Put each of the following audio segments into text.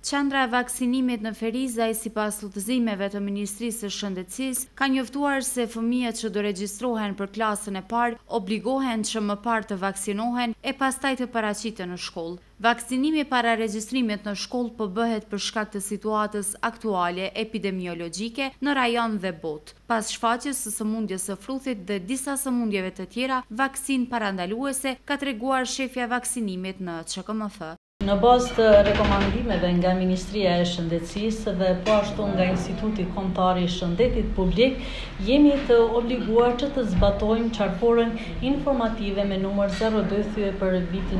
Qendra e vaksinimit në Ferizaj, sipas udhëzimeve të Ministrisë së Shëndetësisë, ka njoftuar se fëmijët që do regjistrohen për klasën e parë obligohen që më parë të vaksinohen e pastaj të paraqiten në shkollë. Vaksinimi para regjistrimit në shkollë po bëhet për shkak të situatës aktuale epidemiologjike në rajon dhe botë. Pas shfaqjes së sëmundjes së fruthit dhe disa sëmundjeve të tjera, vaksinë parandaluese, ka treguar shefja e vaksinimit në CKMF. Në bazë të rekomandimeve nga Ministria e Shëndetësisë dhe po ashtu nga Instituti Kombëtar i Shëndetit Publik, jemi të obliguar që të zbatojmë qartëporën informative me numër 02 për vitin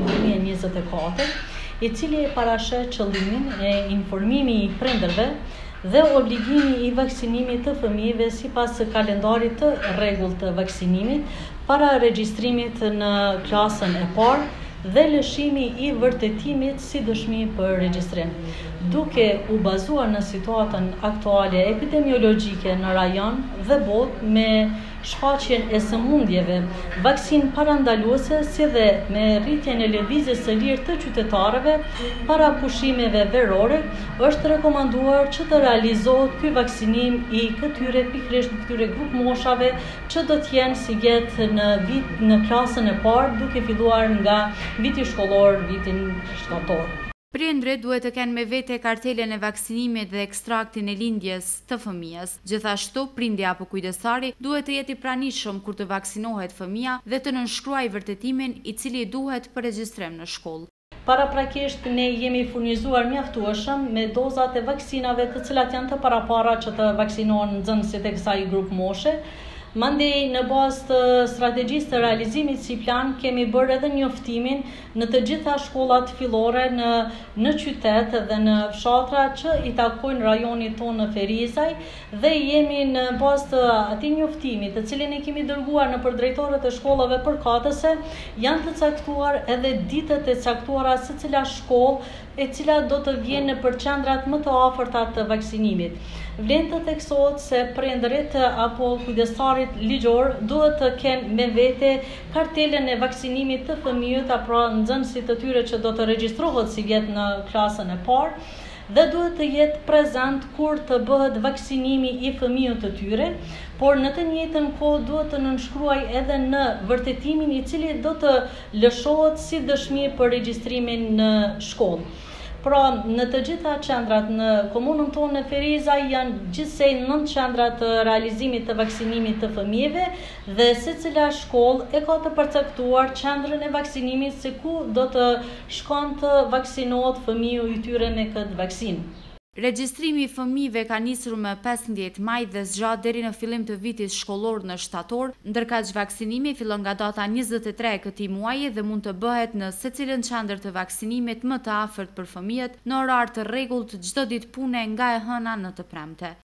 2024, i cili e parashet qëllimin e informimi i prindërve dhe obligimi i vaksinimit të fëmijëve sipas kalendarit të rregullt të vaksinimit para regjistrimit në klasën e parë dhe lëshimi i vërtetimit si dëshmi për regjistrim. Duke u bazuar në situatën aktuale epidemiologjike në rajon dhe botë me shfaqjen e sëmundjeve, vaksinë parandaluese si dhe me rritjen e lëvizjes së lirë të qytetarëve para pushimeve verore, është rekomanduar që të realizohet ky vaksinim i pikërisht këtyre grup moshave që do të jenë si jetë në klasën e parë, duke filluar nga viti shkollor, vitin shtator. Prindrit duhet të kenë me vete kartelen e vaksinimit dhe ekstraktin e lindjes të fëmijës. Gjithashtu, prindi apo kujdesari duhet të jeti i pranishëm kur të vaksinohet fëmia dhe të nënshkruajë vërtetimin i cili duhet për regjistrim në shkollë. Paraprakisht ne jemi furnizuar mjaftueshëm me dozat e vaksinave të cilat janë të parapara që të vaksinohen nxënësit e kësaj grup moshe. Mandej në bazë të strategjisë të realizimit si plan kemi bërë edhe njoftimin në të gjitha shkollat fillore në qytet dhe në fshatra që i takojnë rajonit tonë në Ferizaj dhe jemi në bazë të atij njoftimi të cilin e kemi dërguar në drejtorët e shkollave përkatëse, janë të caktuar edhe ditët e caktuara se cila shkollë e cila do të vjenë në qendrat më të afërta të vaksinimit. Vlen të theksohet se prindërit apo kujdestarit ligjor duhet të kenë me vete kartelen e vaksinimit të fëmijët apo nxënësit të tyre që do të regjistrohet si jetë në klasën e parë dhe duhet të jetë prezent kur të bëhet vaksinimi i fëmijët të tyre, por në të njëjtën kohë duhet të nënshkruaj edhe në vërtetimin i cili do të lëshohet si dëshmi për regjistrimin në shkollë. Pra, në të gjitha qendrat në komunën tonë në Ferizaj janë gjithsej 9 qendra të realizimit të vaksinimit të fëmijëve dhe secila shkollë e ka të përcaktuar qendrën e vaksinimit se ku do të shkon të vaksinohet fëmiu i tyre me këtë vaksinë. Regjistrimi i fëmijëve ka nisur më 15 maj dhe zgjat deri në fillim të vitit shkollor në shtator, ndërkaq vaksinimi fillon nga data 23 e këtij muaji dhe mund të bëhet në secilën qendër të vaksinimit më të afërt për fëmijët në orar të rregullt çdo ditë pune nga e hëna në të premte.